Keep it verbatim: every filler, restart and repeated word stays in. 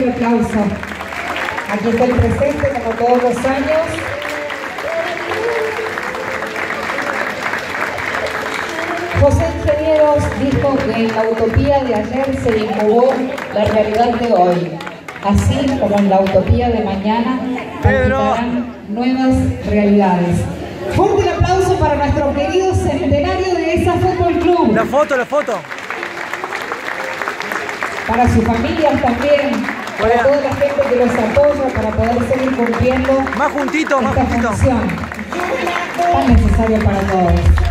el aplauso. Aquí está el presente, como todos los años. José Ingenieros dijo que en la utopía de ayer se incubó la realidad de hoy. Así como en la utopía de mañana palpitarán nuevas realidades. Fuerte el aplauso para nuestro querido centenario de ESA Fútbol Club. La foto, la foto. Para sus familias también, para Hola. toda la gente que los apoya para poder seguir cumpliendo Más juntito, más esta juntito. función tan necesaria para todos.